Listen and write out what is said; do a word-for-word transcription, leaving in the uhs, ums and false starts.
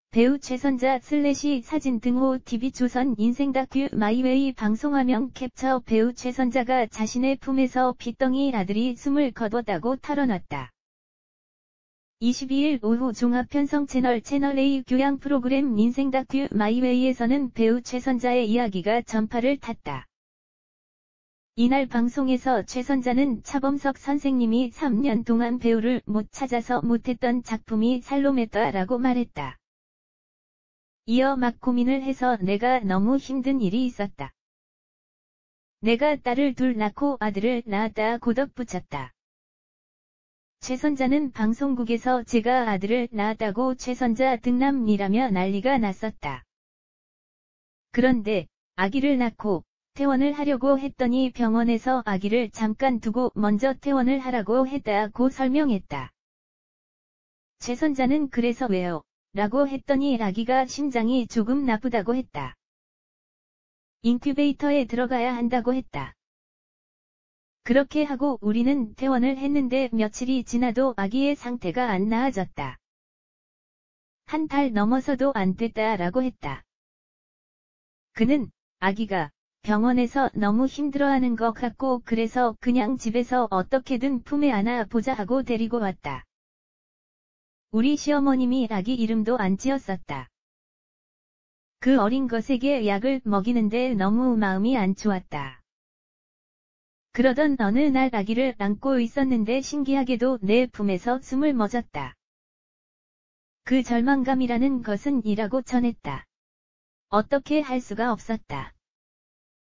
배우 최선자 슬래시 사진 등호 티비조선 인생 다큐 마이웨이 방송화면 캡처. 배우 최선자가 자신의 품에서 빚덩이 아들이 숨을 거뒀다고 털어놨다. 이십이일 오후 종합편성 채널 채널A 교양 프로그램 인생 다큐 마이웨이에서는 배우 최선자의 이야기가 전파를 탔다. 이날 방송에서 최선자는 차범석 선생님이 삼 년 동안 배우를 못 찾아서 못했던 작품이 살로메다라고 말했다. 이어 막 고민을 해서 내가 너무 힘든 일이 있었다. 내가 딸을 둘 낳고 아들을 낳았다고 덧붙였다. 최선자는 방송국에서 제가 아들을 낳았다고 최선자 등남이라며 난리가 났었다. 그런데 아기를 낳고 퇴원을 하려고 했더니 병원에서 아기를 잠깐 두고 먼저 퇴원을 하라고 했다고 설명했다. 최선자는 그래서 왜요? 라고 했더니 아기가 심장이 조금 나쁘다고 했다. 인큐베이터에 들어가야 한다고 했다. 그렇게 하고 우리는 퇴원을 했는데 며칠이 지나도 아기의 상태가 안 나아졌다. 한 달 넘어서도 안 됐다라고 했다. 그는 아기가 병원에서 너무 힘들어하는 것 같고 그래서 그냥 집에서 어떻게든 품에 안아 보자 하고 데리고 왔다. 우리 시어머님이 아기 이름도 안 지었었다. 그 어린 것에게 약을 먹이는데 너무 마음이 안 좋았다. 그러던 어느 날 아기를 안고 있었는데 신기하게도 내 품에서 숨을 멎었다. 그 절망감이라는 것은 이라고 전했다. 어떻게 할 수가 없었다.